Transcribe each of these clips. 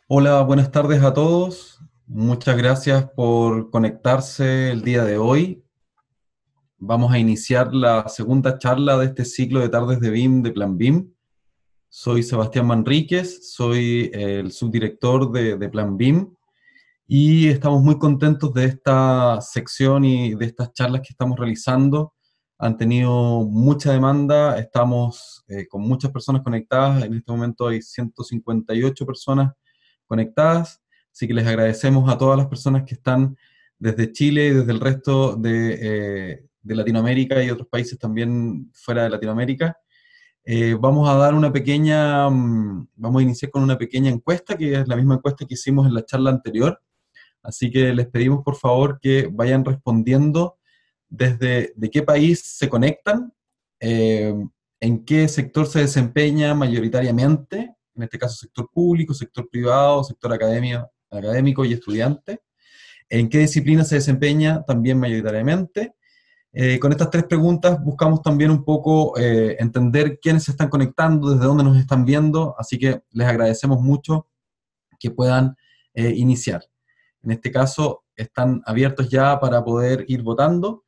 Hola, buenas tardes a todos. Muchas gracias por conectarse el día de hoy. Vamos a iniciar la segunda charla de este ciclo de tardes de BIM de Plan BIM. Soy Sebastián Manríquez, soy el subdirector de Plan BIM y estamos muy contentos de esta sección y de estas charlas que estamos realizando. Han tenido mucha demanda, estamos con muchas personas conectadas. En este momento hay 158 personas conectadas, así que les agradecemos a todas las personas que están desde Chile y desde el resto de Latinoamérica y otros países también fuera de Latinoamérica. Vamos a dar una pequeña, vamos a iniciar con una pequeña encuesta, que es la misma encuesta que hicimos en la charla anterior. Así que les pedimos por favor que vayan respondiendo desde de qué país se conectan, eh, en qué sector se desempeña mayoritariamente, en este caso sector público, sector privado, sector académico y estudiante, en qué disciplina se desempeña también mayoritariamente. Con estas tres preguntas buscamos también un poco entender quiénes se están conectando, desde dónde nos están viendo, así que les agradecemos mucho que puedan iniciar. En este caso, están abiertos ya para poder ir votando.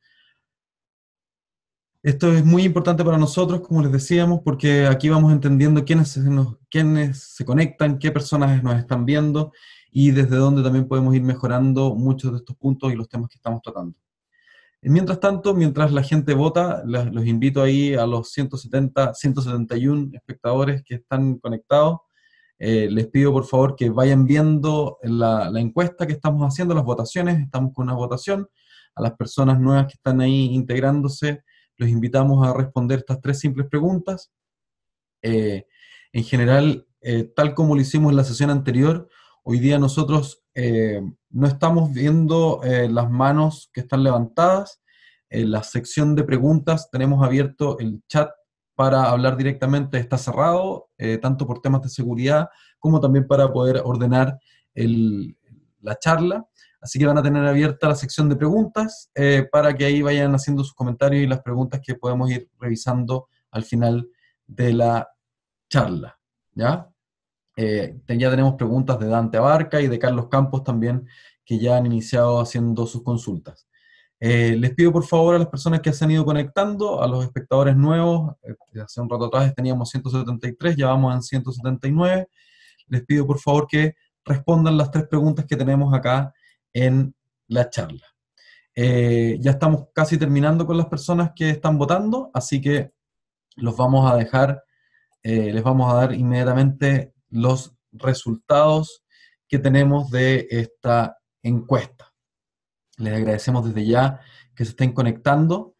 Esto es muy importante para nosotros, como les decíamos, porque aquí vamos entendiendo quiénes se conectan, qué personas nos están viendo y desde dónde también podemos ir mejorando muchos de estos puntos y los temas que estamos tratando. Mientras tanto, mientras la gente vota, los invito ahí a los 171 espectadores que están conectados. Les pido por favor que vayan viendo la encuesta que estamos haciendo, las votaciones. Estamos con una votación. A las personas nuevas que están ahí integrándose, los invitamos a responder estas tres simples preguntas. Eh, en general, tal como lo hicimos en la sesión anterior, hoy día nosotros no estamos viendo las manos que están levantadas. En la sección de preguntas tenemos abierto el chat para hablar directamente, está cerrado, tanto por temas de seguridad como también para poder ordenar el- la charla. Así que van a tener abierta la sección de preguntas para que ahí vayan haciendo sus comentarios y las preguntas que podemos ir revisando al final de la charla, ¿ya? Ya tenemos preguntas de Dante Abarca y de Carlos Campos también, que ya han iniciado haciendo sus consultas. Les pido por favor a las personas que se han ido conectando, a los espectadores nuevos, hace un rato atrás teníamos 173, ya vamos en 179, les pido por favor que respondan las tres preguntas que tenemos acá en la charla. Ya estamos casi terminando con las personas que están votando, así que los vamos a dejar les vamos a dar inmediatamente los resultados que tenemos de esta encuesta. Les agradecemos desde ya que se estén conectando.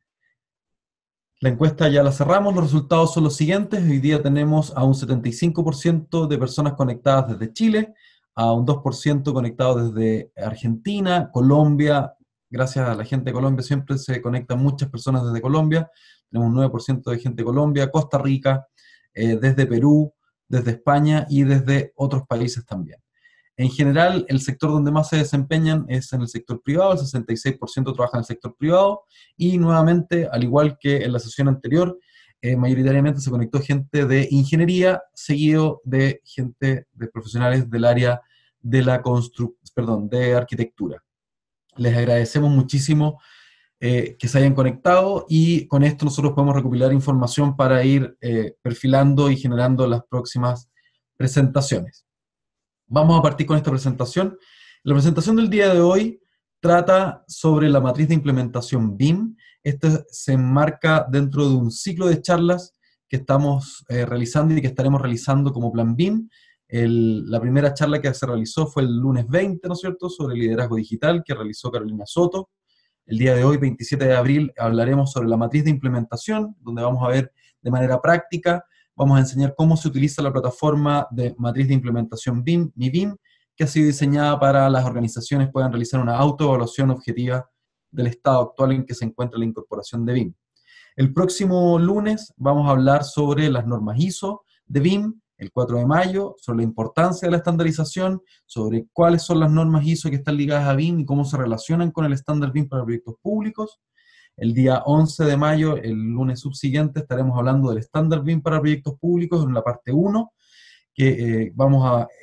La encuesta ya la cerramos, los resultados son los siguientes. Hoy día tenemos a un 75% de personas conectadas desde Chile, a un 2% conectados desde Argentina, Colombia. Gracias a la gente de Colombia siempre se conectan muchas personas desde Colombia. Tenemos un 9% de gente de Colombia, Costa Rica, desde Perú, desde España y desde otros países también. En general, el sector donde más se desempeñan es en el sector privado, el 66% trabaja en el sector privado, y nuevamente, al igual que en la sesión anterior, mayoritariamente se conectó gente de ingeniería, seguido de gente de profesionales del área de la de arquitectura. Les agradecemos muchísimo que se hayan conectado y con esto nosotros podemos recopilar información para ir perfilando y generando las próximas presentaciones. Vamos a partir con esta presentación. La presentación del día de hoy trata sobre la matriz de implementación BIM. Este se enmarca dentro de un ciclo de charlas que estamos realizando y que estaremos realizando como Plan BIM. La primera charla que se realizó fue el lunes 20, ¿no es cierto?, sobre liderazgo digital, que realizó Carolina Soto. El día de hoy, 27 de abril, hablaremos sobre la matriz de implementación, donde vamos a ver de manera práctica, vamos a enseñar cómo se utiliza la plataforma de matriz de implementación BIM, mi BIM, que ha sido diseñada para las organizaciones puedan realizar una autoevaluación objetiva del estado actual en que se encuentra la incorporación de BIM. El próximo lunes vamos a hablar sobre las normas ISO de BIM, el 4 de mayo, sobre la importancia de la estandarización, sobre cuáles son las normas ISO que están ligadas a BIM y cómo se relacionan con el estándar BIM para proyectos públicos. El día 11 de mayo, el lunes subsiguiente, estaremos hablando del estándar BIM para proyectos públicos en la parte 1, que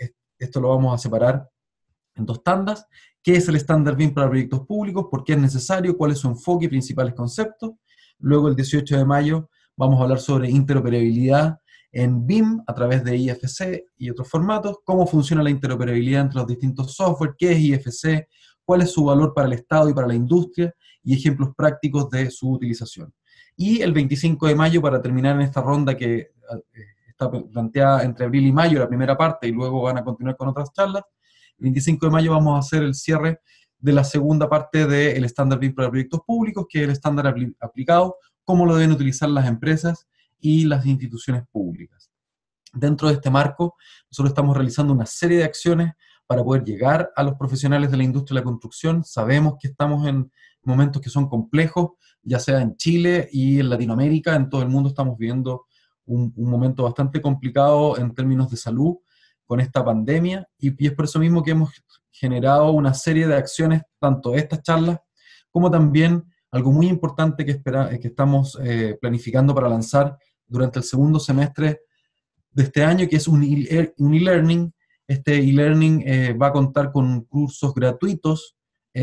esto lo vamos a separar en dos tandas. ¿Qué es el estándar BIM para proyectos públicos? ¿Por qué es necesario? ¿Cuál es su enfoque y principales conceptos? Luego, el 18 de mayo, vamos a hablar sobre interoperabilidad en BIM a través de IFC y otros formatos, cómo funciona la interoperabilidad entre los distintos software, qué es IFC, cuál es su valor para el Estado y para la industria, y ejemplos prácticos de su utilización. Y el 25 de mayo, para terminar en esta ronda que está planteada entre abril y mayo, la primera parte, y luego van a continuar con otras charlas, el 25 de mayo vamos a hacer el cierre de la segunda parte del estándar BIM para proyectos públicos, que es el estándar aplicado, cómo lo deben utilizar las empresas y las instituciones públicas. Dentro de este marco, nosotros estamos realizando una serie de acciones para poder llegar a los profesionales de la industria de la construcción. Sabemos que estamos en momentos que son complejos, ya sea en Chile y en Latinoamérica, en todo el mundo estamos viviendo un momento bastante complicado en términos de salud con esta pandemia, y es por eso mismo que hemos generado una serie de acciones, tanto estas charlas, como también algo muy importante que estamos planificando para lanzar durante el segundo semestre de este año, que es un e-learning. Este e-learning va a contar con cursos gratuitos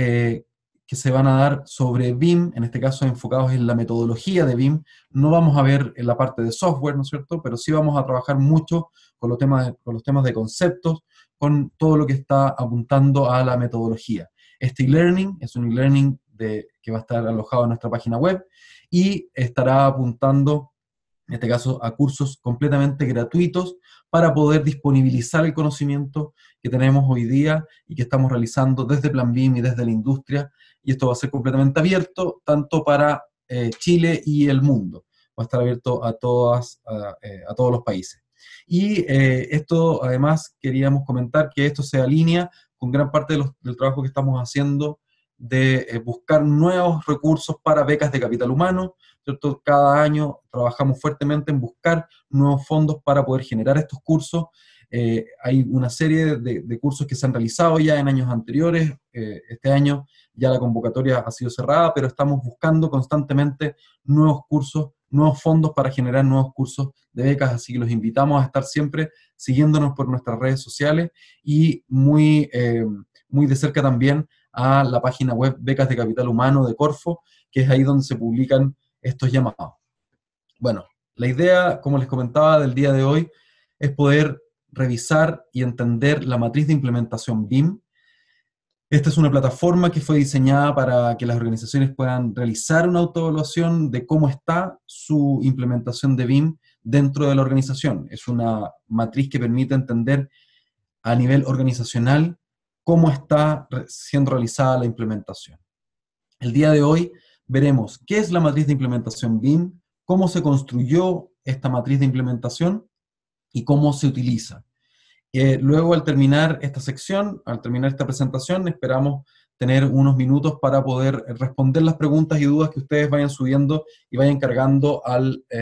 que se van a dar sobre BIM, en este caso enfocados en la metodología de BIM. No vamos a ver en la parte de software, ¿no es cierto?, pero sí vamos a trabajar mucho con los temas de conceptos, con todo lo que está apuntando a la metodología. Este e-learning es un e-learning que va a estar alojado en nuestra página web y estará apuntando, en este caso, a cursos completamente gratuitos para poder disponibilizar el conocimiento que tenemos hoy día y que estamos realizando desde Plan BIM y desde la industria, y esto va a ser completamente abierto tanto para Chile y el mundo. Va a estar abierto a todos los países. Y esto, además, queríamos comentar que esto se alinea con gran parte del trabajo que estamos haciendo de buscar nuevos recursos para becas de capital humano, ¿cierto? Cada año trabajamos fuertemente en buscar nuevos fondos para poder generar estos cursos. Hay una serie de cursos que se han realizado ya en años anteriores. Este año ya la convocatoria ha sido cerrada, pero estamos buscando constantemente nuevos cursos, nuevos fondos para generar nuevos cursos de becas, así que los invitamos a estar siempre siguiéndonos por nuestras redes sociales y muy de cerca también a la página web Becas de Capital Humano de Corfo, que es ahí donde se publican estos llamados. Bueno, la idea, como les comentaba, del día de hoy es poder revisar y entender la matriz de implementación BIM. Esta es una plataforma que fue diseñada para que las organizaciones puedan realizar una autoevaluación de cómo está su implementación de BIM dentro de la organización. Es una matriz que permite entender a nivel organizacional cómo está siendo realizada la implementación. El día de hoy veremos qué es la matriz de implementación BIM, cómo se construyó esta matriz de implementación y cómo se utiliza. Luego, al terminar esta sección, al terminar esta presentación, esperamos tener unos minutos para poder responder las preguntas y dudas que ustedes vayan subiendo y vayan cargando a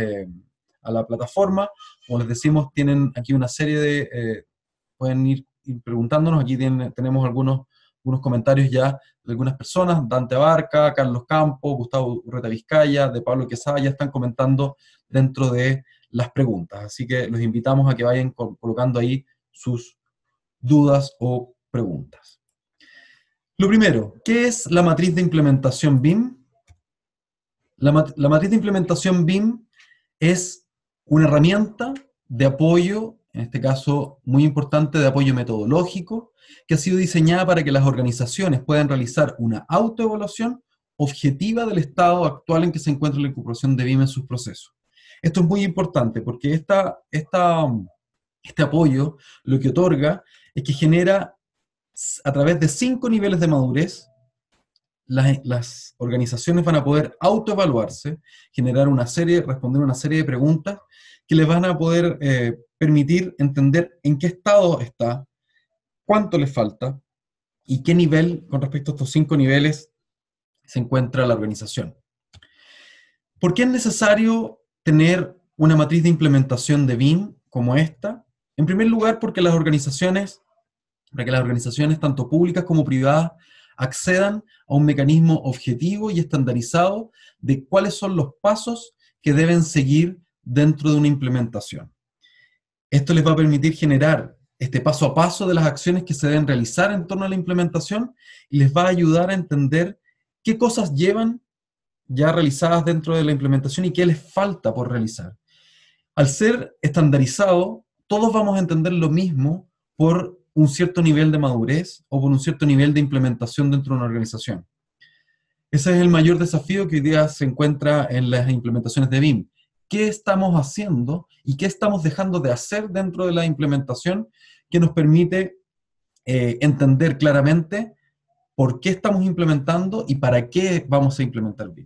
la plataforma. Como les decimos, tienen aquí una serie de... pueden ir preguntándonos. Aquí tenemos algunos comentarios ya de algunas personas. Dante Abarca, Carlos Campos, Gustavo Urreta Vizcaya, de Pablo Quesada, ya están comentando dentro de las preguntas. Así que los invitamos a que vayan colocando ahí sus dudas o preguntas. Lo primero, ¿qué es la matriz de implementación BIM? La matriz de implementación BIM es una herramienta de apoyo, en este caso muy importante, de apoyo metodológico, que ha sido diseñada para que las organizaciones puedan realizar una autoevaluación objetiva del estado actual en que se encuentra la incorporación de BIM en sus procesos. Esto es muy importante porque este apoyo lo que otorga es que genera, a través de 5 niveles de madurez, las organizaciones van a poder autoevaluarse, responder una serie de preguntas que les van a poder permitir entender en qué estado está, cuánto les falta y qué nivel, con respecto a estos 5 niveles, se encuentra la organización. ¿Por qué es necesario tener una matriz de implementación de BIM como esta? En primer lugar, para que las organizaciones, tanto públicas como privadas, accedan a un mecanismo objetivo y estandarizado de cuáles son los pasos que deben seguir dentro de una implementación. Esto les va a permitir generar este paso a paso de las acciones que se deben realizar en torno a la implementación y les va a ayudar a entender qué cosas llevan ya realizadas dentro de la implementación y qué les falta por realizar. Al ser estandarizado, todos vamos a entender lo mismo por un cierto nivel de madurez o por un cierto nivel de implementación dentro de una organización. Ese es el mayor desafío que hoy día se encuentra en las implementaciones de BIM. ¿Qué estamos haciendo y qué estamos dejando de hacer dentro de la implementación que nos permite entender claramente por qué estamos implementando y para qué vamos a implementar BIM?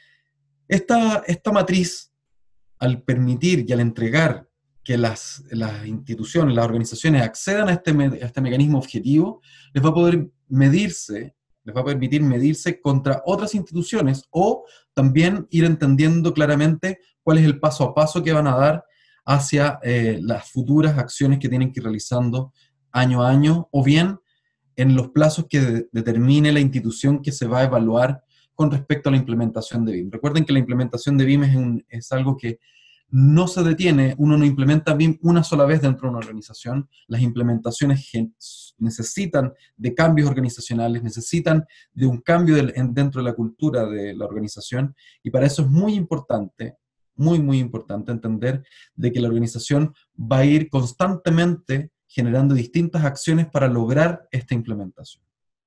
Esta matriz, al permitir y al entregar que las instituciones, las organizaciones accedan a este mecanismo objetivo, les va a poder medirse, les va a permitir medirse contra otras instituciones o también ir entendiendo claramente cuál es el paso a paso que van a dar hacia las futuras acciones que tienen que ir realizando año a año, o bien en los plazos que determine la institución que se va a evaluar con respecto a la implementación de BIM. Recuerden que la implementación de BIM es algo que no se detiene, uno no implementa BIM una sola vez dentro de una organización, las implementaciones necesitan de cambios organizacionales, necesitan de un cambio dentro de la cultura de la organización, y para eso es muy importante, muy importante entender de que la organización va a ir constantemente generando distintas acciones para lograr esta implementación.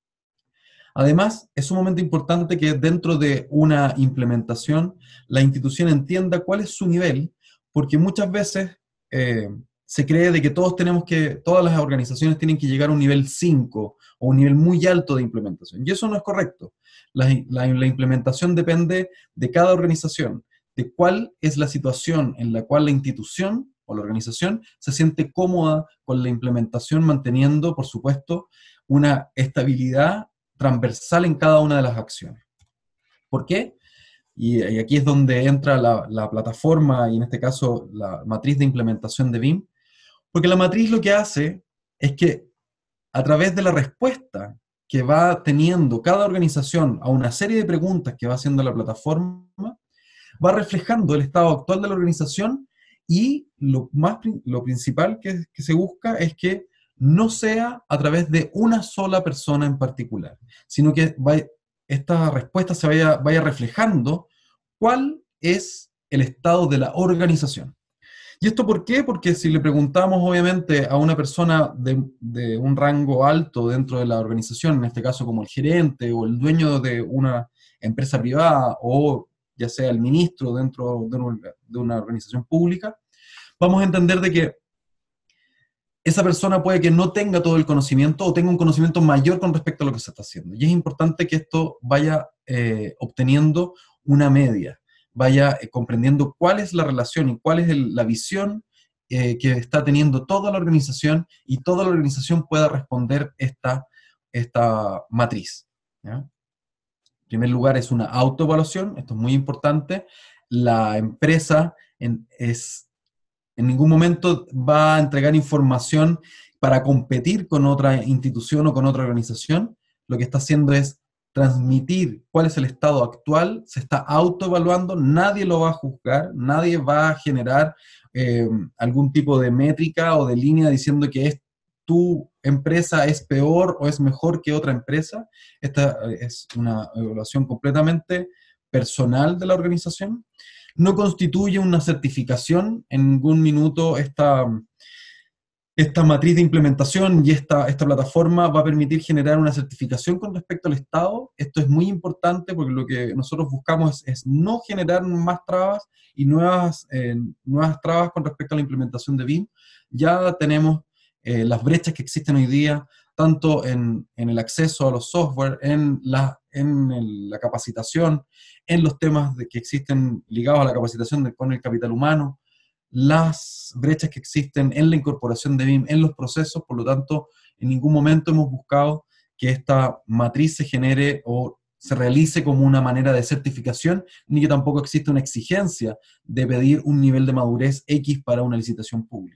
Además, es sumamente importante que dentro de una implementación la institución entienda cuál es su nivel, porque muchas veces se cree de que todas las organizaciones tienen que llegar a un nivel 5 o un nivel muy alto de implementación. Y eso no es correcto. La implementación depende de cada organización, de cuál es la situación en la cual la institución o la organización se siente cómoda con la implementación, manteniendo, por supuesto, una estabilidad transversal en cada una de las acciones. ¿Por qué? Y aquí es donde entra la plataforma y en este caso la matriz de implementación de BIM, porque la matriz lo que hace es que a través de la respuesta que va teniendo cada organización a una serie de preguntas que va haciendo la plataforma, va reflejando el estado actual de la organización, y lo principal que se busca es que no sea a través de una sola persona en particular, sino que esta respuesta se vaya reflejando cuál es el estado de la organización. ¿Y esto por qué? Porque si le preguntamos, obviamente, a una persona de un rango alto dentro de la organización, en este caso como el gerente o el dueño de una empresa privada, o ya sea el ministro dentro de una organización pública, vamos a entender de que esa persona puede que no tenga todo el conocimiento o tenga un conocimiento mayor con respecto a lo que se está haciendo. Y es importante que esto vaya obteniendo una media, vaya comprendiendo cuál es la relación y cuál es la visión que está teniendo toda la organización, y toda la organización pueda responder esta matriz, ¿ya? En primer lugar, es una autoevaluación, esto es muy importante. La empresa en ningún momento va a entregar información para competir con otra institución o con otra organización. Lo que está haciendo es transmitir cuál es el estado actual, se está autoevaluando, nadie lo va a juzgar, nadie va a generar algún tipo de métrica o de línea diciendo que tu empresa es peor o es mejor que otra empresa. Esta es una evaluación completamente personal de la organización. No constituye una certificación en ningún minuto. Esta matriz de implementación y esta plataforma va a permitir generar una certificación con respecto al Estado. Esto es muy importante porque lo que nosotros buscamos es no generar más trabas y nuevas trabas con respecto a la implementación de BIM. Ya tenemos las brechas que existen hoy día, tanto en el acceso a los software, en la capacitación, en los temas que existen ligados a la capacitación con el capital humano, las brechas que existen en la incorporación de BIM en los procesos. Por lo tanto, en ningún momento hemos buscado que esta matriz se genere o se realice como una manera de certificación, ni que tampoco existe una exigencia de pedir un nivel de madurez X para una licitación pública.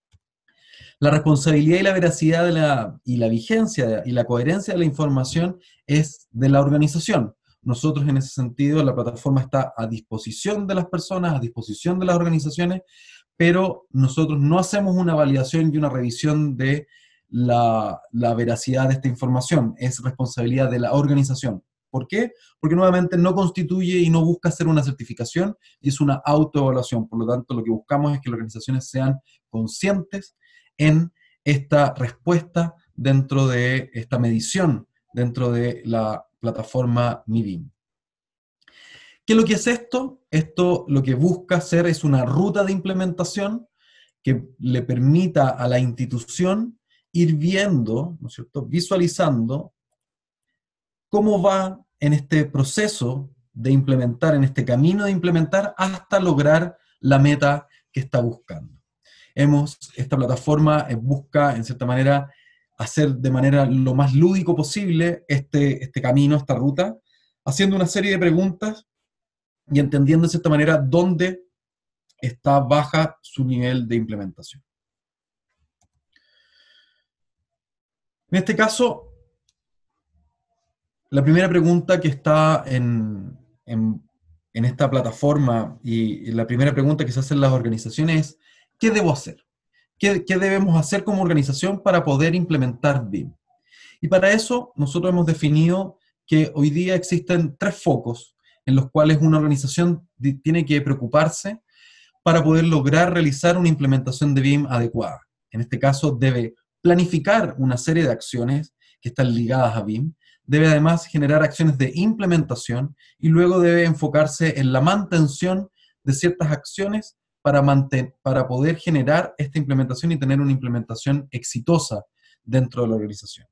La responsabilidad y la veracidad y la vigencia y la coherencia de la información es de la organización. Nosotros, en ese sentido, la plataforma está a disposición de las personas, a disposición de las organizaciones, pero nosotros no hacemos una validación y una revisión de la veracidad de esta información, es responsabilidad de la organización. ¿Por qué? Porque nuevamente no constituye y no busca hacer una certificación, y es una autoevaluación. Por lo tanto, lo que buscamos es que las organizaciones sean conscientes en esta respuesta dentro de esta medición, dentro de la plataforma MIBIM. ¿Qué es lo que es esto? Esto lo que busca hacer es una ruta de implementación que le permita a la institución ir viendo, ¿no es cierto?, visualizando cómo va en este proceso de implementar, en este camino de implementar, hasta lograr la meta que está buscando. Esta plataforma busca, en cierta manera, hacer de manera lo más lúdico posible este camino, esta ruta, haciendo una serie de preguntas y entendiendo de cierta manera dónde está baja su nivel de implementación. En este caso, la primera pregunta que está en esta plataforma y la primera pregunta que se hacen las organizaciones es, ¿qué debo hacer? ¿Qué debemos hacer como organización para poder implementar BIM? Y para eso nosotros hemos definido que hoy día existen 3 focos en los cuales una organización tiene que preocuparse para poder lograr realizar una implementación de BIM adecuada. En este caso, debe planificar una serie de acciones que están ligadas a BIM, debe además generar acciones de implementación y luego debe enfocarse en la mantención de ciertas acciones para poder generar esta implementación y tener una implementación exitosa dentro de la organización.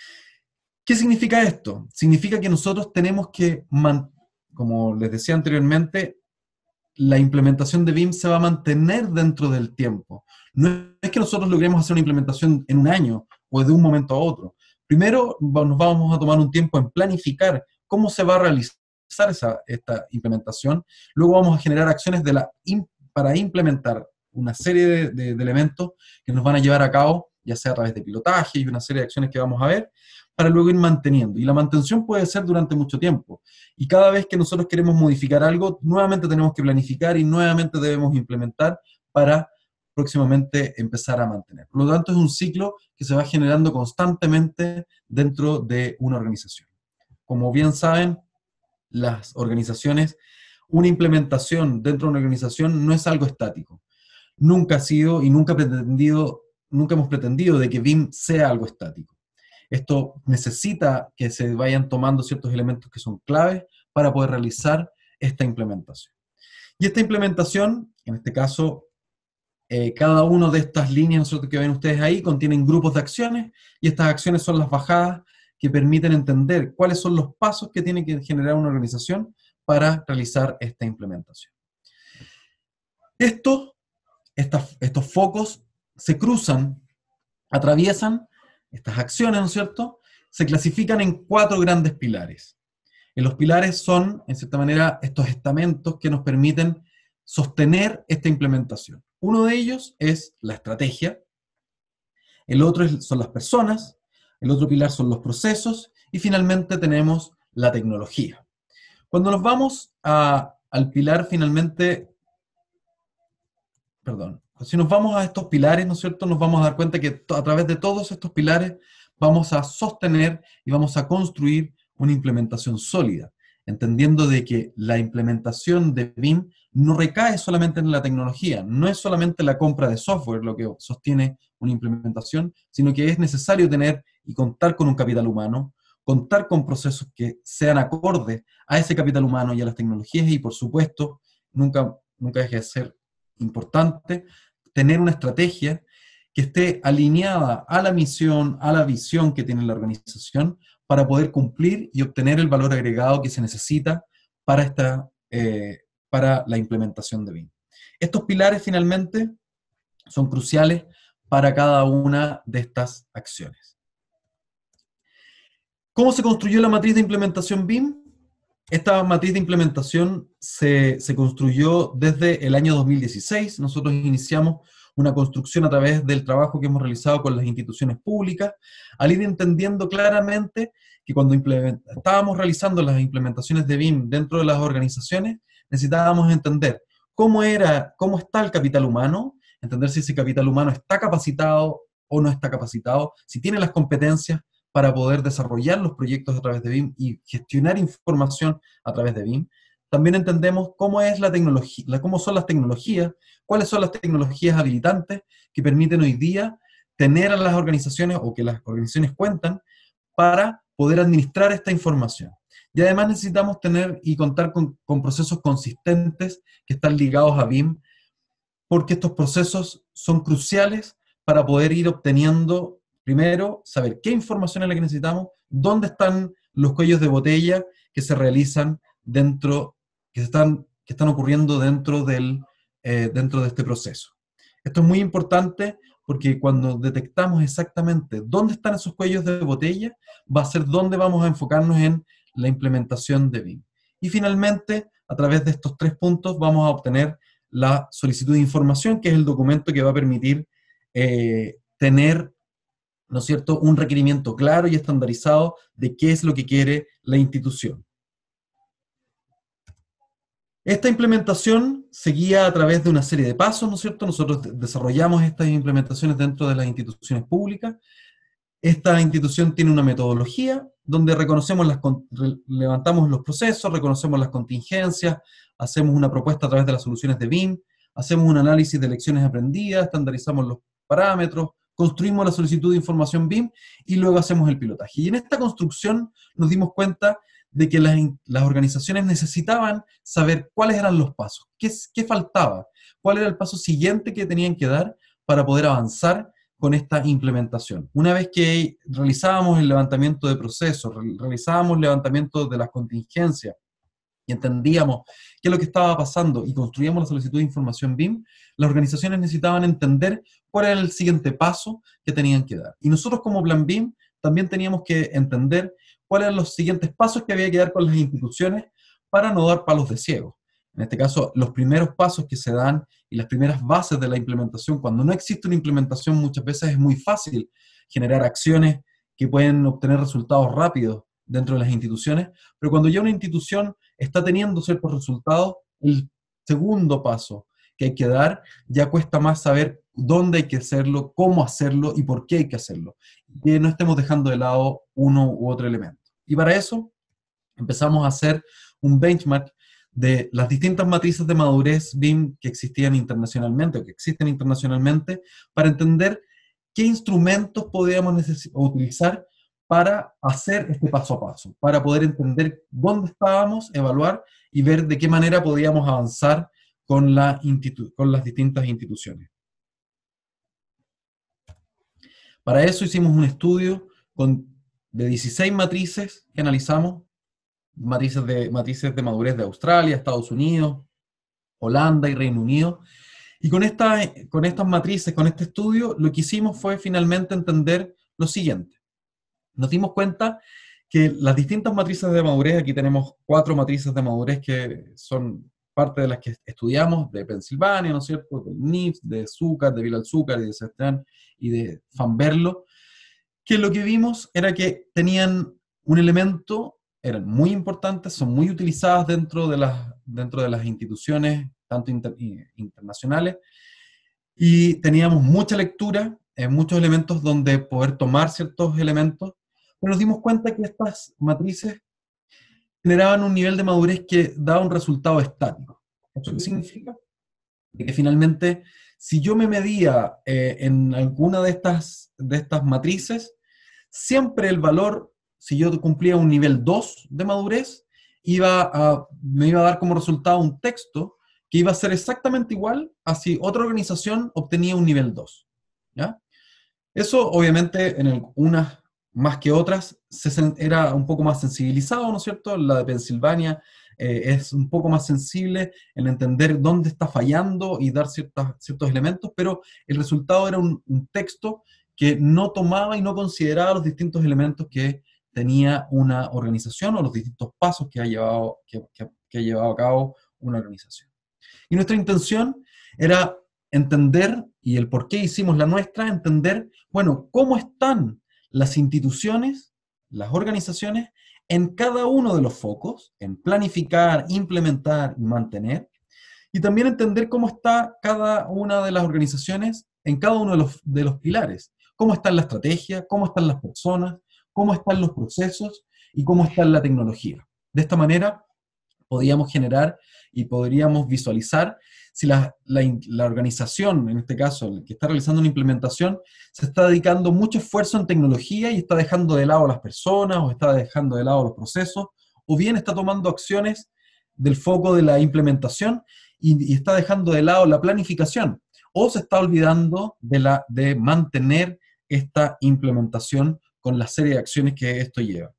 ¿Qué significa esto? Significa que nosotros tenemos que, como les decía anteriormente, la implementación de BIM se va a mantener dentro del tiempo. No es que nosotros logremos hacer una implementación en un año o de un momento a otro. Primero nos vamos a tomar un tiempo en planificar cómo se va a realizar esta implementación. Luego vamos a generar acciones para implementar una serie de elementos que nos van a llevar a cabo, ya sea a través de pilotaje y una serie de acciones que vamos a ver, para luego ir manteniendo. Y la mantención puede ser durante mucho tiempo. Y cada vez que nosotros queremos modificar algo, nuevamente tenemos que planificar y nuevamente debemos implementar para próximamente empezar a mantener. Por lo tanto, es un ciclo que se va generando constantemente dentro de una organización. Como bien saben, las organizaciones, una implementación dentro de una organización no es algo estático. Nunca ha sido y nunca hemos pretendido de que BIM sea algo estático. Esto necesita que se vayan tomando ciertos elementos que son claves para poder realizar esta implementación. Y esta implementación, en este caso, cada una de estas líneas que ven ustedes ahí contienen grupos de acciones, y estas acciones son las bajadas que permiten entender cuáles son los pasos que tiene que generar una organización para realizar esta implementación. Estos focos se cruzan, atraviesan estas acciones, ¿no es cierto? Se clasifican en 4 grandes pilares. Los pilares son, en cierta manera, estos estamentos que nos permiten sostener esta implementación. Uno de ellos es la estrategia, el otro son las personas, el otro pilar son los procesos, y finalmente tenemos la tecnología. Cuando nos vamos al pilar finalmente, si nos vamos a estos pilares, ¿no es cierto?, nos vamos a dar cuenta que a través de todos estos pilares vamos a sostener y vamos a construir una implementación sólida, entendiendo de que la implementación de BIM no recae solamente en la tecnología, no es solamente la compra de software lo que sostiene una implementación, sino que es necesario tener y contar con un capital humano, contar con procesos que sean acordes a ese capital humano y a las tecnologías, y por supuesto, nunca deje de ser importante tener una estrategia que esté alineada a la misión, a la visión que tiene la organización, para poder cumplir y obtener el valor agregado que se necesita para la implementación de BIM. Estos pilares finalmente son cruciales para cada una de estas acciones. ¿Cómo se construyó la matriz de implementación BIM? Esta matriz de implementación se construyó desde el año 2016. Nosotros iniciamos una construcción a través del trabajo que hemos realizado con las instituciones públicas, al ir entendiendo claramente que cuando estábamos realizando las implementaciones de BIM dentro de las organizaciones, necesitábamos entender cómo está el capital humano, entender si ese capital humano está capacitado o no está capacitado, si tiene las competencias para poder desarrollar los proyectos a través de BIM y gestionar información a través de BIM. También entendemos cómo es la tecnología, cómo son las tecnologías, cuáles son las tecnologías habilitantes que permiten hoy día tener a las organizaciones o que las organizaciones cuentan para poder administrar esta información. Y además necesitamos tener y contar con procesos consistentes que están ligados a BIM, porque estos procesos son cruciales para poder ir obteniendo, primero, saber qué información es la que necesitamos, dónde están los cuellos de botella que se realizan dentro, que están ocurriendo dentro de este proceso. Esto es muy importante porque cuando detectamos exactamente dónde están esos cuellos de botella, va a ser donde vamos a enfocarnos en la implementación de BIM. Y finalmente, a través de estos 3 puntos, vamos a obtener la solicitud de información, que es el documento que va a permitir tener, ¿no es cierto?, un requerimiento claro y estandarizado de qué es lo que quiere la institución. Esta implementación seguía a través de una serie de pasos, ¿no es cierto? Nosotros desarrollamos estas implementaciones dentro de las instituciones públicas. Esta institución tiene una metodología donde levantamos los procesos, reconocemos las contingencias, hacemos una propuesta a través de las soluciones de BIM, hacemos un análisis de lecciones aprendidas, estandarizamos los parámetros, construimos la solicitud de información BIM y luego hacemos el pilotaje. Y en esta construcción nos dimos cuenta de que las organizaciones necesitaban saber cuáles eran los pasos, qué faltaba, cuál era el paso siguiente que tenían que dar para poder avanzar con esta implementación. Una vez que realizábamos el levantamiento de procesos, realizábamos el levantamiento de las contingencias y entendíamos qué es lo que estaba pasando y construíamos la solicitud de información BIM, las organizaciones necesitaban entender cuál era el siguiente paso que tenían que dar. Y nosotros como Plan BIM también teníamos que entender cuáles eran los siguientes pasos que había que dar con las instituciones para no dar palos de ciego. En este caso, los primeros pasos que se dan y las primeras bases de la implementación, cuando no existe una implementación, muchas veces es muy fácil generar acciones que pueden obtener resultados rápidos dentro de las instituciones, pero cuando ya una institución está teniendo ciertos resultados, el segundo paso que hay que dar ya cuesta más saber dónde hay que hacerlo, cómo hacerlo y por qué hay que hacerlo. Que no estemos dejando de lado uno u otro elemento. Y para eso empezamos a hacer un benchmark de las distintas matrices de madurez BIM que existían internacionalmente o que existen internacionalmente para entender qué instrumentos podíamos utilizar para hacer este paso a paso, para poder entender dónde estábamos, evaluar y ver de qué manera podíamos avanzar con las distintas instituciones. Para eso hicimos un estudio de 16 matrices que analizamos, matrices de madurez de Australia, Estados Unidos, Holanda y Reino Unido. Y con estas matrices, con este estudio, lo que hicimos fue finalmente entender lo siguiente. Nos dimos cuenta que las distintas matrices de madurez, aquí tenemos 4 matrices de madurez que son parte de las que estudiamos, de Pensilvania, ¿no es cierto?, del NIPS, de Zucker, de Vilalzúcar y de Sestrán y de Fanberlo, que lo que vimos era que tenían un elemento, eran muy importantes, son muy utilizadas dentro de las instituciones, tanto internacionales, y teníamos mucha lectura, muchos elementos donde poder tomar ciertos elementos, pero nos dimos cuenta que estas matrices generaban un nivel de madurez que daba un resultado estático. ¿Eso qué significa? Que finalmente, si yo me medía en alguna de estas matrices, siempre el valor, si yo cumplía un nivel 2 de madurez, me iba a dar como resultado un texto que iba a ser exactamente igual a si otra organización obtenía un nivel 2. ¿Ya? Eso, obviamente, en unas más que otras, era un poco más sensibilizado, ¿no es cierto? La de Pensilvania es un poco más sensible en entender dónde está fallando y dar ciertos elementos, pero el resultado era un texto que no tomaba y no consideraba los distintos elementos que tenía una organización o los distintos pasos que ha llevado a cabo una organización. Y nuestra intención era entender, y el por qué hicimos la nuestra, entender, bueno, cómo están las instituciones, las organizaciones, en cada uno de los focos, en planificar, implementar y mantener, Y también entender cómo está cada una de las organizaciones en cada uno de los pilares. Cómo está la estrategia, cómo están las personas, cómo están los procesos y cómo está la tecnología. De esta manera podríamos generar y podríamos visualizar si la organización, en este caso, que está realizando una implementación, se está dedicando mucho esfuerzo en tecnología y está dejando de lado a las personas, o está dejando de lado los procesos, o bien está tomando acciones del foco de la implementación y está dejando de lado la planificación, o se está olvidando de mantener esta implementación con la serie de acciones que esto lleva.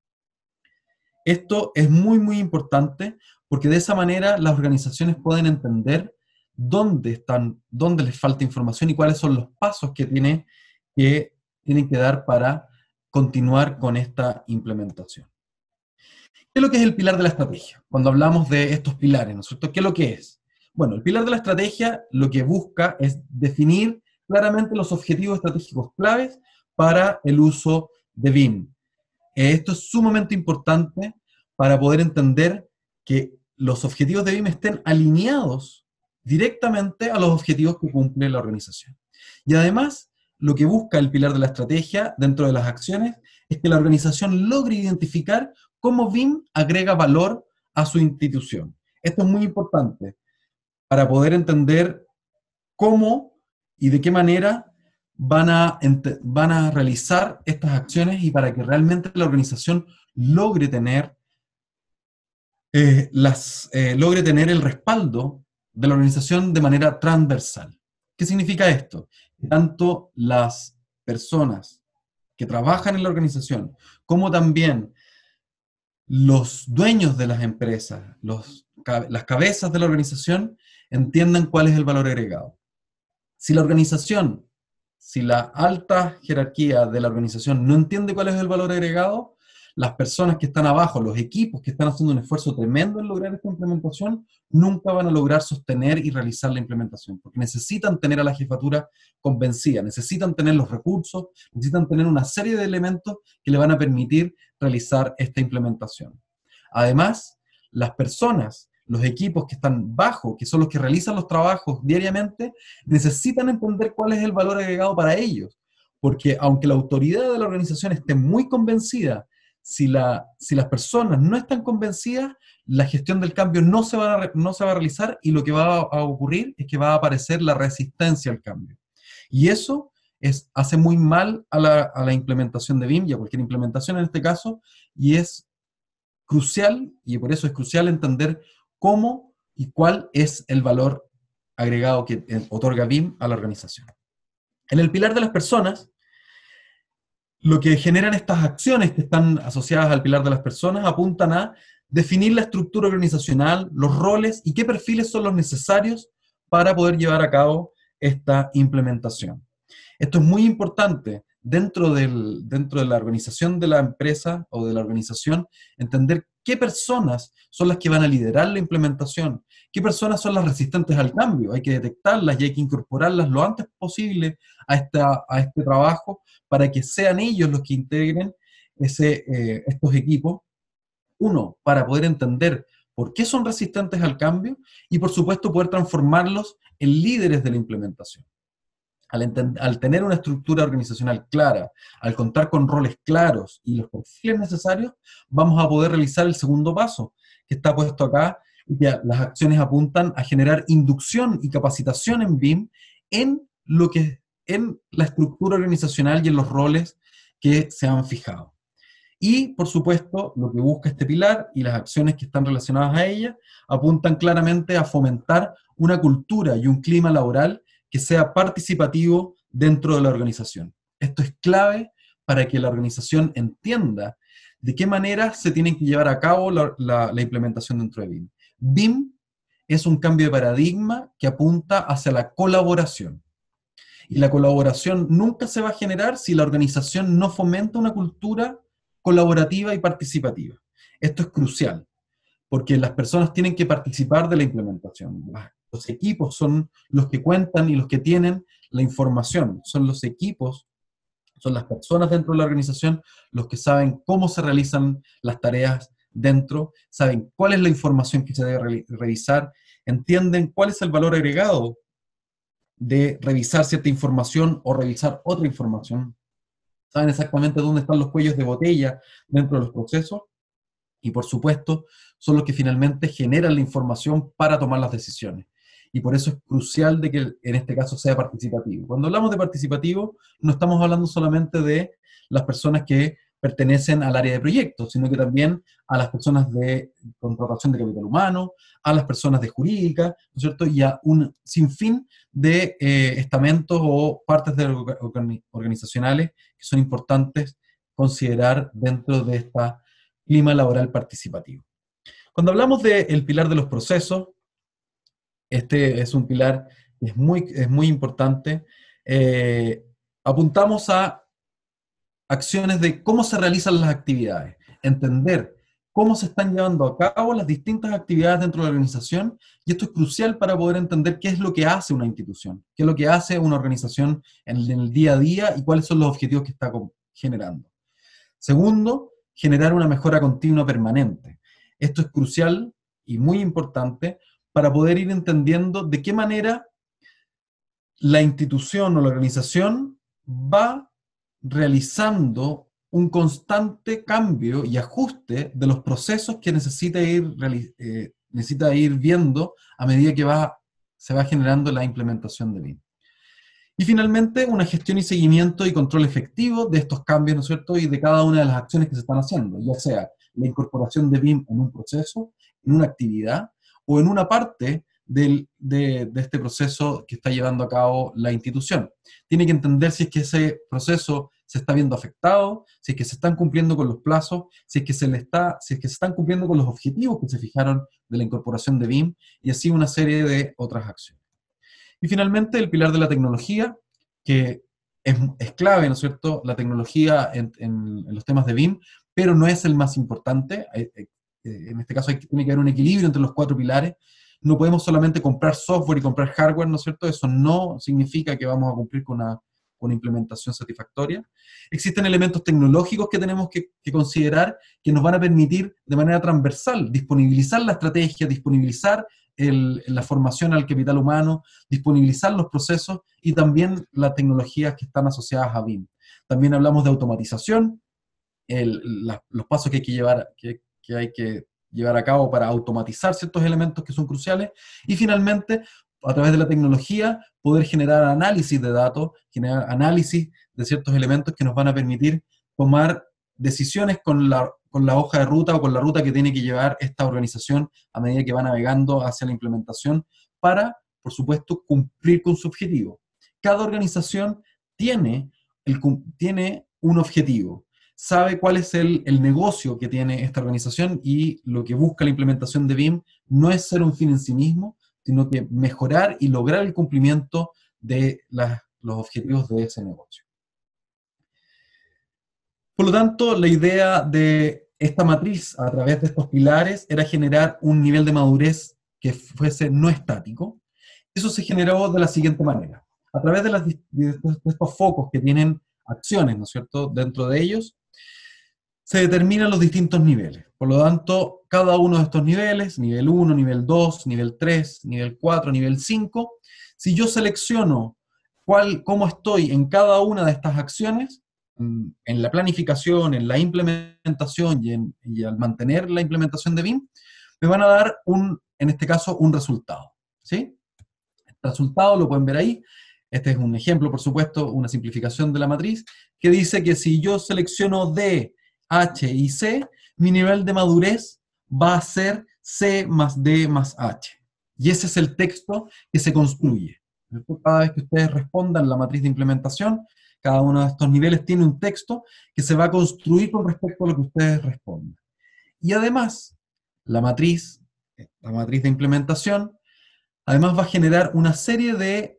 Esto es muy, muy importante porque de esa manera las organizaciones pueden entender dónde les falta información y cuáles son los pasos que tienen que dar para continuar con esta implementación. ¿Qué es lo que es el pilar de la estrategia? Cuando hablamos de estos pilares, ¿no es cierto? ¿Qué es lo que es? Bueno, el pilar de la estrategia lo que busca es definir claramente los objetivos estratégicos claves para el uso de BIM. Esto es sumamente importante para poder entender que los objetivos de BIM estén alineados directamente a los objetivos que cumple la organización. Y además, lo que busca el pilar de la estrategia dentro de las acciones es que la organización logre identificar cómo BIM agrega valor a su institución. Esto es muy importante para poder entender cómo y de qué manera van a realizar estas acciones y para que realmente la organización logre tener, logre tener el respaldo de la organización de manera transversal. ¿Qué significa esto? Tanto las personas que trabajan en la organización como también los dueños de las empresas, las cabezas de la organización, entiendan cuál es el valor agregado. Si la organización, si la alta jerarquía de la organización no entiende cuál es el valor agregado, las personas que están abajo, los equipos que están haciendo un esfuerzo tremendo en lograr esta implementación, nunca van a lograr sostener y realizar la implementación, porque necesitan tener a la jefatura convencida, necesitan tener los recursos, necesitan tener una serie de elementos que le van a permitir realizar esta implementación. Además, las personas, los equipos que están bajo, que son los que realizan los trabajos diariamente, necesitan entender cuál es el valor agregado para ellos, porque aunque la autoridad de la organización esté muy convencida, si las personas no están convencidas, la gestión del cambio no se va a realizar y lo que va a ocurrir es que va a aparecer la resistencia al cambio. Y eso hace muy mal a la implementación de BIM y a cualquier implementación en este caso, y es crucial, y por eso es crucial entender cómo y cuál es el valor agregado que otorga BIM a la organización. En el pilar de las personas, lo que generan estas acciones que están asociadas al pilar de las personas apuntan a definir la estructura organizacional, los roles y qué perfiles son los necesarios para poder llevar a cabo esta implementación. Esto es muy importante dentro de la organización de la empresa o de la organización, entender qué personas son las que van a liderar la implementación, qué personas son las resistentes al cambio, hay que detectarlas y hay que incorporarlas lo antes posible a este trabajo para que sean ellos los que integren estos equipos. Uno, para poder entender por qué son resistentes al cambio y por supuesto poder transformarlos en líderes de la implementación. Al tener una estructura organizacional clara, al contar con roles claros y los perfiles necesarios, vamos a poder realizar el segundo paso, que está puesto acá, y que las acciones apuntan a generar inducción y capacitación en BIM en la estructura organizacional y en los roles que se han fijado. Y, por supuesto, lo que busca este pilar y las acciones que están relacionadas a ella apuntan claramente a fomentar una cultura y un clima laboral que sea participativo dentro de la organización. Esto es clave para que la organización entienda de qué manera se tiene que llevar a cabo la implementación dentro de BIM. BIM es un cambio de paradigma que apunta hacia la colaboración. Y la colaboración nunca se va a generar si la organización no fomenta una cultura colaborativa y participativa. Esto es crucial, porque las personas tienen que participar de la implementación. Los equipos son los que cuentan y los que tienen la información. Son los equipos, son las personas dentro de la organización los que saben cómo se realizan las tareas dentro, saben cuál es la información que se debe revisar, entienden cuál es el valor agregado de revisar cierta información o revisar otra información, saben exactamente dónde están los cuellos de botella dentro de los procesos, y por supuesto son los que finalmente generan la información para tomar las decisiones. Y por eso es crucial de que en este caso sea participativo. Cuando hablamos de participativo, no estamos hablando solamente de las personas que pertenecen al área de proyectos, sino que también a las personas de contratación de capital humano, a las personas de jurídica, ¿no es cierto? Y a un sinfín de estamentos o partes organizacionales que son importantes considerar dentro de esta clima laboral participativo. Cuando hablamos del pilar de los procesos, este es un pilar que es muy importante. Apuntamos a acciones de cómo se realizan las actividades, entender cómo se están llevando a cabo las distintas actividades dentro de la organización, y esto es crucial para poder entender qué es lo que hace una institución, qué es lo que hace una organización en el día a día y cuáles son los objetivos que está generando. Segundo, generar una mejora continua permanente. Esto es crucial y muy importante para poder ir entendiendo de qué manera la institución o la organización va realizando un constante cambio y ajuste de los procesos que necesita ir viendo a medida que se va generando la implementación de BIM. Y finalmente, una gestión y seguimiento y control efectivo de estos cambios, ¿no es cierto?, y de cada una de las acciones que se están haciendo, ya sea la incorporación de BIM en un proceso, en una actividad, o en una parte de este proceso que está llevando a cabo la institución. Tiene que entender si es que ese proceso se está viendo afectado, si es que se están cumpliendo con los plazos, si es que si es que se están cumpliendo con los objetivos que se fijaron de la incorporación de BIM, y así una serie de otras acciones. Y finalmente, el pilar de la tecnología, que es clave, ¿no es cierto?, la tecnología en los temas de BIM, pero no es el más importante. En este caso tiene que haber un equilibrio entre los 4 pilares. No podemos solamente comprar software y comprar hardware, ¿no es cierto? Eso no significa que vamos a cumplir con una implementación satisfactoria. Existen elementos tecnológicos que tenemos que considerar que nos van a permitir de manera transversal disponibilizar la estrategia, disponibilizar la formación al capital humano, disponibilizar los procesos y también las tecnologías que están asociadas a BIM. También hablamos de automatización, los pasos que hay que llevar a cabo para automatizar ciertos elementos que son cruciales, y finalmente, a través de la tecnología, poder generar análisis de datos, generar análisis de ciertos elementos que nos van a permitir tomar decisiones con la hoja de ruta o con la ruta que tiene que llevar esta organización a medida que va navegando hacia la implementación para, por supuesto, cumplir con su objetivo. Cada organización tiene un objetivo, sabe cuál es el negocio que tiene esta organización, y lo que busca la implementación de BIM no es ser un fin en sí mismo, sino que mejorar y lograr el cumplimiento de los objetivos de ese negocio. Por lo tanto, la idea de esta matriz a través de estos pilares era generar un nivel de madurez que fuese no estático. Eso se generó de la siguiente manera. A través de estos focos que tienen acciones, ¿no es cierto?, dentro de ellos, se determinan los distintos niveles. Por lo tanto, cada uno de estos niveles, nivel 1, nivel 2, nivel 3, nivel 4, nivel 5, si yo selecciono cómo estoy en cada una de estas acciones, en la planificación, en la implementación y al mantener la implementación de BIM, me van a dar, en este caso, un resultado, ¿sí? El resultado lo pueden ver ahí. Este es un ejemplo, por supuesto, una simplificación de la matriz, que dice que si yo selecciono D, H y C, mi nivel de madurez va a ser C más D más H. Y ese es el texto que se construye. Cada vez que ustedes respondan la matriz de implementación, cada uno de estos niveles tiene un texto que se va a construir con respecto a lo que ustedes respondan. Y además, la matriz de implementación, además va a generar una serie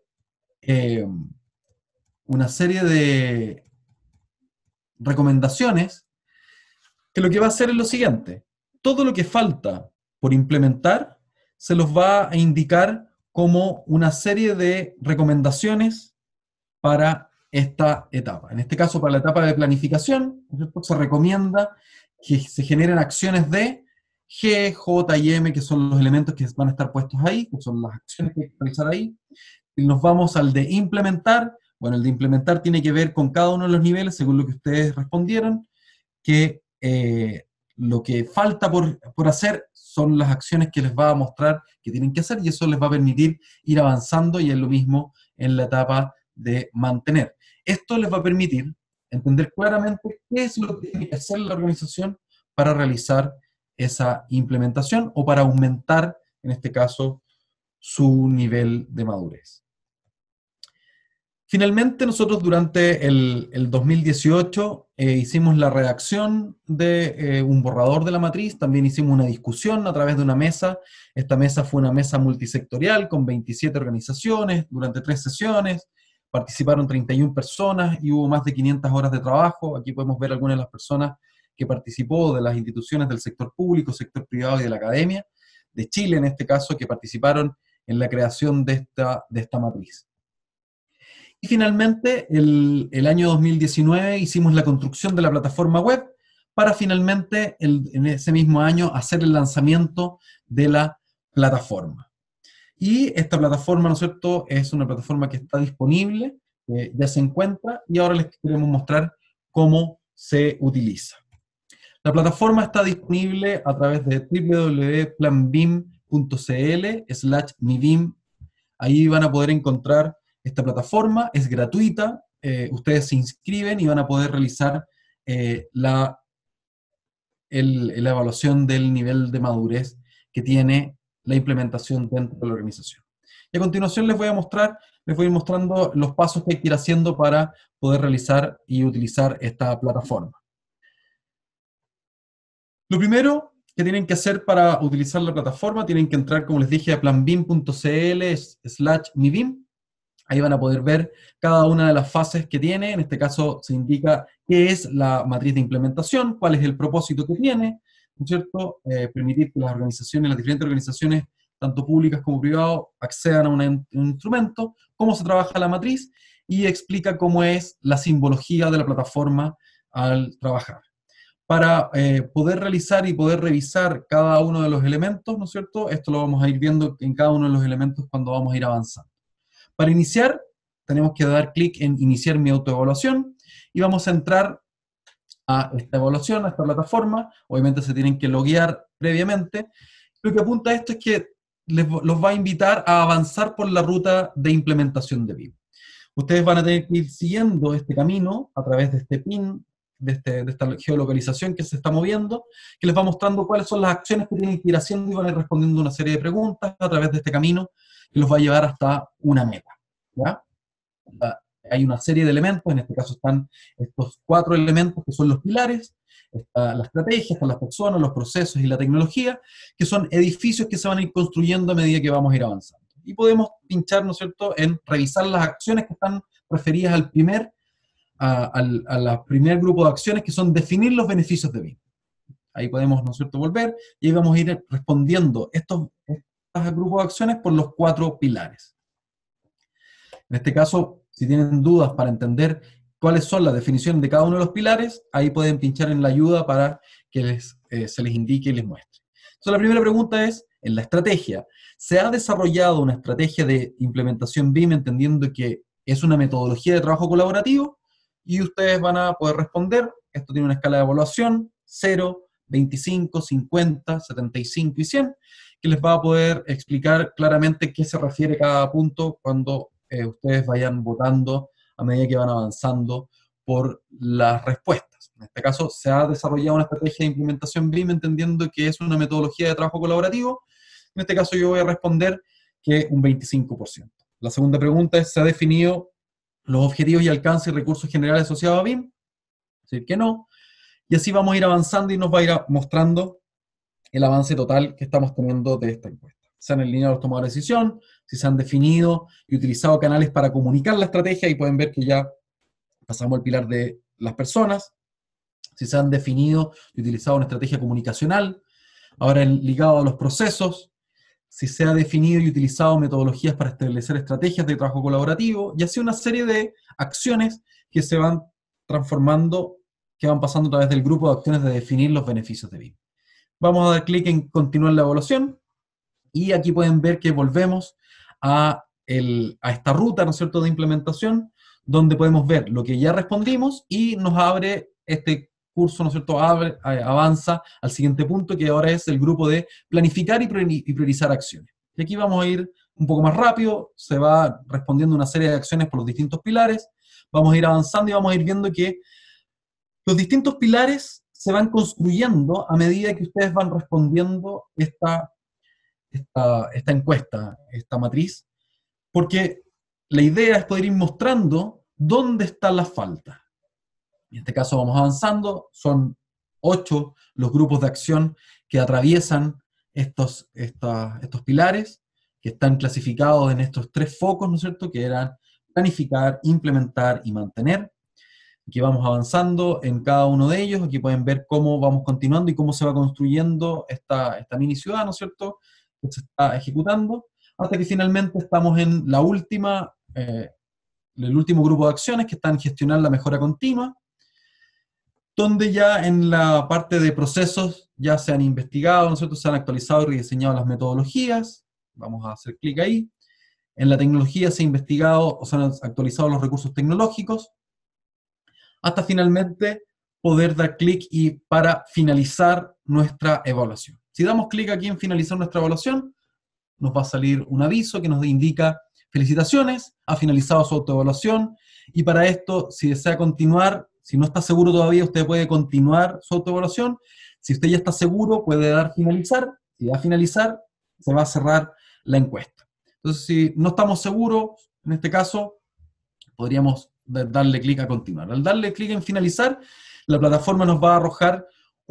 de recomendaciones que lo que va a hacer es lo siguiente: todo lo que falta por implementar se los va a indicar como una serie de recomendaciones para esta etapa. En este caso, para la etapa de planificación, ¿cierto?, se recomienda que se generen acciones de G, J y M, que son los elementos que van a estar puestos ahí, que son las acciones que hay que realizar ahí. Y nos vamos al de implementar. Bueno, el de implementar tiene que ver con cada uno de los niveles, según lo que ustedes respondieron, que lo que falta por hacer son las acciones que les va a mostrar que tienen que hacer, y eso les va a permitir ir avanzando, y es lo mismo en la etapa de mantener. Esto les va a permitir entender claramente qué es lo que tiene que hacer la organización para realizar esa implementación o para aumentar, en este caso, su nivel de madurez. Finalmente, nosotros durante el 2018 hicimos la redacción de un borrador de la matriz, también hicimos una discusión a través de una mesa. Esta mesa fue una mesa multisectorial con 27 organizaciones durante 3 sesiones, participaron 31 personas y hubo más de 500 horas de trabajo. Aquí podemos ver algunas de las personas que participó de las instituciones del sector público, sector privado y de la academia, de Chile en este caso, que participaron en la creación de esta matriz. Y finalmente, el año 2019 hicimos la construcción de la plataforma web para finalmente en ese mismo año hacer el lanzamiento de la plataforma. Y esta plataforma, ¿no es cierto?, es una plataforma que está disponible, ya se encuentra, y ahora les queremos mostrar cómo se utiliza. La plataforma está disponible a través de www.planbim.cl/mibim. Ahí van a poder encontrar esta plataforma, es gratuita, ustedes se inscriben y van a poder realizar la evaluación del nivel de madurez que tiene la implementación dentro de la organización. Y a continuación les voy a ir mostrando los pasos que hay que ir haciendo para poder realizar y utilizar esta plataforma. Lo primero que tienen que hacer para utilizar la plataforma, tienen que entrar, como les dije, a planbim.cl/mibim. Ahí van a poder ver cada una de las fases que tiene. En este caso se indica qué es la matriz de implementación, cuál es el propósito que tiene, ¿no es cierto? Permitir que las organizaciones, las diferentes organizaciones, tanto públicas como privadas, accedan a un instrumento, cómo se trabaja la matriz, y explica cómo es la simbología de la plataforma al trabajar. Para poder realizar y poder revisar cada uno de los elementos, ¿no es cierto? Esto lo vamos a ir viendo en cada uno de los elementos cuando vamos a ir avanzando. Para iniciar, tenemos que dar clic en Iniciar mi autoevaluación y vamos a entrar a esta evaluación, a esta plataforma. Obviamente se tienen que loguear previamente. Lo que apunta a esto es que los va a invitar a avanzar por la ruta de implementación de BIM. Ustedes van a tener que ir siguiendo este camino a través de este pin, de esta geolocalización que se está moviendo, que les va mostrando cuáles son las acciones que tienen que ir haciendo, y van a ir respondiendo una serie de preguntas a través de este camino que los va a llevar hasta una meta, ¿ya? Hay una serie de elementos, en este caso están estos 4 elementos que son los pilares, está la estrategia, están las personas, los procesos y la tecnología, que son edificios que se van a ir construyendo a medida que vamos a ir avanzando. Y podemos pinchar, ¿no es cierto?, en revisar las acciones que están referidas al primer grupo de acciones, que son definir los beneficios de BIM. Ahí podemos, ¿no es cierto?, volver, y ahí vamos a ir respondiendo estos grupos de acciones por los 4 pilares. En este caso, si tienen dudas para entender cuáles son las definiciones de cada uno de los pilares, ahí pueden pinchar en la ayuda para que se les indique y les muestre. Entonces, la primera pregunta es, en la estrategia, ¿se ha desarrollado una estrategia de implementación BIM entendiendo que es una metodología de trabajo colaborativo? Y ustedes van a poder responder. Esto tiene una escala de evaluación, 0, 25, 50, 75 y 100, que les va a poder explicar claramente qué se refiere cada punto cuando ustedes vayan votando a medida que van avanzando por las respuestas. En este caso, se ha desarrollado una estrategia de implementación BIM entendiendo que es una metodología de trabajo colaborativo. En este caso yo voy a responder que un 25%. La segunda pregunta es, ¿se ha definido los objetivos y alcance y recursos generales asociados a BIM? Es decir, que no. Y así vamos a ir avanzando y nos va a ir mostrando el avance total que estamos teniendo de esta encuesta. Se han alineado los tomadores de decisión, si se han definido y utilizado canales para comunicar la estrategia, y pueden ver que ya pasamos al pilar de las personas, si se han definido y utilizado una estrategia comunicacional, ahora ligado a los procesos, si se ha definido y utilizado metodologías para establecer estrategias de trabajo colaborativo, y así una serie de acciones que se van transformando, que van pasando a través del grupo de acciones de definir los beneficios de BIM. Vamos a dar clic en continuar la evaluación, y aquí pueden ver que volvemos a esta ruta, ¿no es cierto?, de implementación, donde podemos ver lo que ya respondimos y nos abre este curso, ¿no es cierto?, avanza al siguiente punto, que ahora es el grupo de planificar y priorizar acciones. Y aquí vamos a ir un poco más rápido, se va respondiendo una serie de acciones por los distintos pilares, vamos a ir avanzando y vamos a ir viendo que los distintos pilares se van construyendo a medida que ustedes van respondiendo esta encuesta, esta matriz, porque la idea es poder ir mostrando dónde están las faltas. En este caso vamos avanzando, son 8 los grupos de acción que atraviesan estos pilares, que están clasificados en estos 3 focos, ¿no es cierto?, que eran planificar, implementar y mantener. Aquí vamos avanzando en cada uno de ellos, aquí pueden ver cómo vamos continuando y cómo se va construyendo esta mini ciudad, ¿no es cierto?, que se está ejecutando, hasta que finalmente estamos en el último grupo de acciones, que están en gestionar la mejora continua, donde ya en la parte de procesos ya se han investigado, ¿no es cierto?, se han actualizado y rediseñado las metodologías, vamos a hacer clic ahí. En la tecnología se han investigado o se han actualizado los recursos tecnológicos, hasta finalmente poder dar clic y para finalizar nuestra evaluación. Si damos clic aquí en finalizar nuestra evaluación, nos va a salir un aviso que nos indica: felicitaciones, ha finalizado su autoevaluación, y para esto, si desea continuar, si no está seguro todavía, usted puede continuar su autoevaluación. Si usted ya está seguro, puede dar finalizar. Si da finalizar, se va a cerrar la encuesta. Entonces, si no estamos seguros, en este caso, podríamos darle clic a continuar. Al darle clic en finalizar, la plataforma nos va a arrojar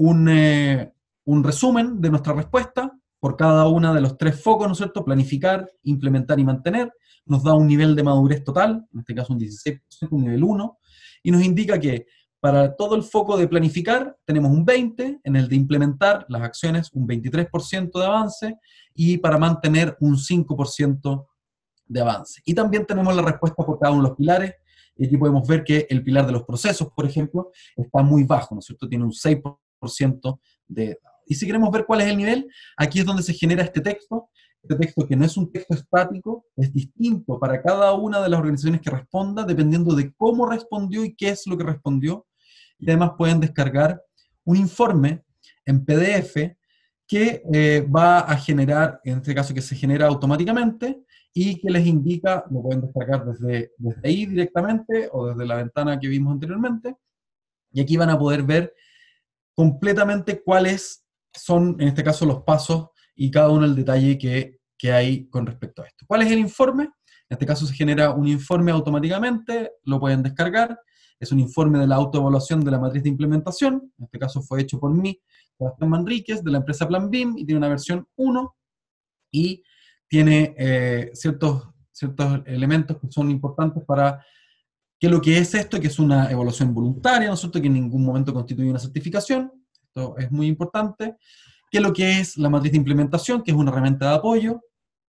un resumen de nuestra respuesta por cada uno de los 3 focos, ¿no es cierto? Planificar, implementar y mantener. Nos da un nivel de madurez total, en este caso un 16%, un nivel 1, y nos indica que para todo el foco de planificar tenemos un 20, en el de implementar las acciones un 23% de avance, y para mantener un 5% de avance. Y también tenemos la respuesta por cada uno de los pilares, y aquí podemos ver que el pilar de los procesos, por ejemplo, está muy bajo, ¿no es cierto? Tiene un 6% de... Y si queremos ver cuál es el nivel, aquí es donde se genera este texto que no es un texto estático, es distinto para cada una de las organizaciones que responda, dependiendo de cómo respondió y qué es lo que respondió. Y además pueden descargar un informe en PDF que va a generar, en este caso que se genera automáticamente, y que les indica, lo pueden descargar desde ahí directamente, o desde la ventana que vimos anteriormente, y aquí van a poder ver completamente cuáles son, en este caso, los pasos y cada uno el detalle que hay con respecto a esto. ¿Cuál es el informe? En este caso se genera un informe automáticamente, lo pueden descargar, es un informe de la autoevaluación de la matriz de implementación, en este caso fue hecho por mí, Sebastián Manríquez, de la empresa Plan BIM, y tiene una versión 1, y tiene ciertos elementos que son importantes para que lo que es esto, que es una evaluación voluntaria, ¿no es cierto?, que en ningún momento constituye una certificación, esto es muy importante, que lo que es la matriz de implementación, que es una herramienta de apoyo,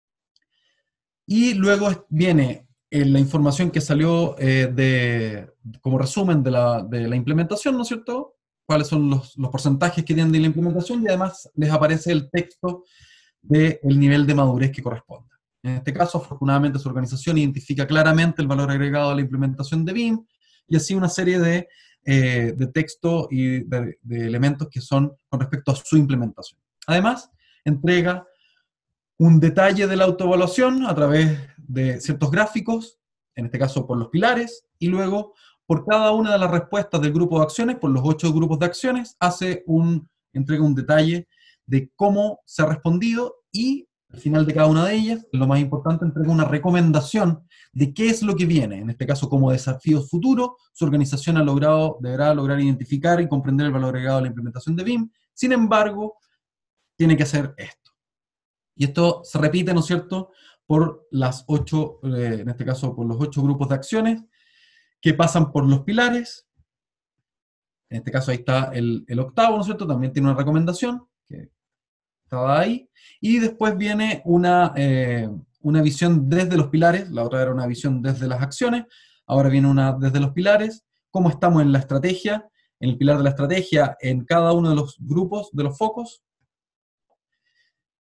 y luego viene la información que salió como resumen de la implementación, ¿no es cierto?, cuáles son los porcentajes que tienen de la implementación, y además les aparece el texto del nivel de madurez que corresponda. En este caso, afortunadamente, su organización identifica claramente el valor agregado de la implementación de BIM, y así una serie de textos y de elementos que son con respecto a su implementación. Además, entrega un detalle de la autoevaluación a través de ciertos gráficos, en este caso por los pilares, y luego por cada una de las respuestas del grupo de acciones, por los 8 grupos de acciones, entrega un detalle de cómo se ha respondido, y al final de cada una de ellas, lo más importante, entrega una recomendación de qué es lo que viene. En este caso, como desafíos futuros, su organización deberá lograr identificar y comprender el valor agregado de la implementación de BIM. Sin embargo, tiene que hacer esto. Y esto se repite, ¿no es cierto?, por las 8, en este caso, por los 8 grupos de acciones que pasan por los pilares. En este caso ahí está el octavo, ¿no es cierto?, también tiene una recomendación, que estaba ahí, y después viene una visión desde los pilares, la otra era una visión desde las acciones, ahora viene una desde los pilares, cómo estamos en la estrategia, en el pilar de la estrategia, en cada uno de los grupos, de los focos,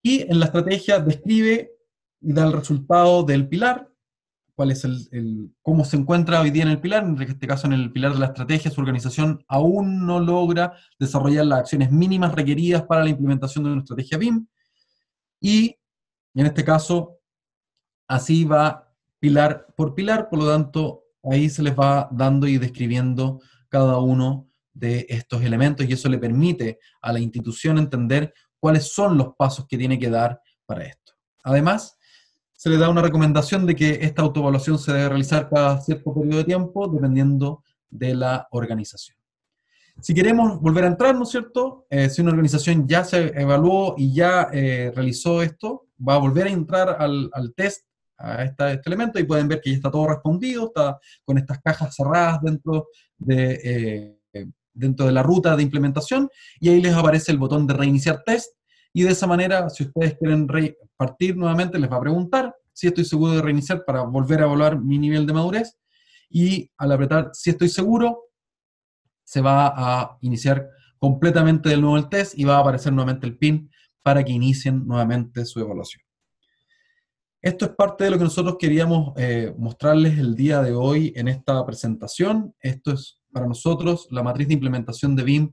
Y en la estrategia describe y da el resultado del pilar, cuál es cómo se encuentra hoy día en el pilar. En este caso, en el pilar de la estrategia, su organización aún no logra desarrollar las acciones mínimas requeridas para la implementación de una estrategia BIM. Y en este caso, así va pilar por pilar, por lo tanto, ahí se les va dando y describiendo cada uno de estos elementos y eso le permite a la institución entender cuáles son los pasos que tiene que dar para esto. Además, se le da una recomendación de que esta autoevaluación se debe realizar cada cierto periodo de tiempo, dependiendo de la organización. Si queremos volver a entrar, ¿no es cierto? Si una organización ya se evaluó y ya realizó esto, va a volver a entrar al test, a este elemento, y pueden ver que ya está todo respondido, está con estas cajas cerradas dentro de la ruta de implementación, y ahí les aparece el botón de reiniciar test, y de esa manera, si ustedes quieren partir nuevamente, les va a preguntar si estoy seguro de reiniciar para volver a evaluar mi nivel de madurez, y al apretar si estoy seguro, se va a iniciar completamente de nuevo el test y va a aparecer nuevamente el PIN para que inicien nuevamente su evaluación. Esto es parte de lo que nosotros queríamos mostrarles el día de hoy en esta presentación. Esto es para nosotros, la matriz de implementación de BIM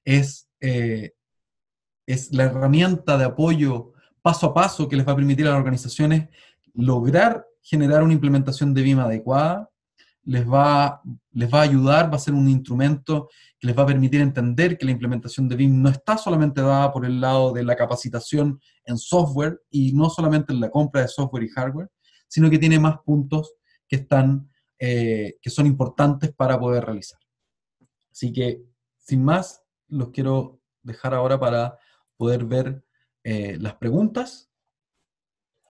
es la herramienta de apoyo paso a paso que les va a permitir a las organizaciones lograr generar una implementación de BIM adecuada, les va a ayudar, va a ser un instrumento que les va a permitir entender que la implementación de BIM no está solamente dada por el lado de la capacitación en software y no solamente en la compra de software y hardware, sino que tiene más puntos que son importantes para poder realizar. Así que, sin más, los quiero dejar ahora para poder ver las preguntas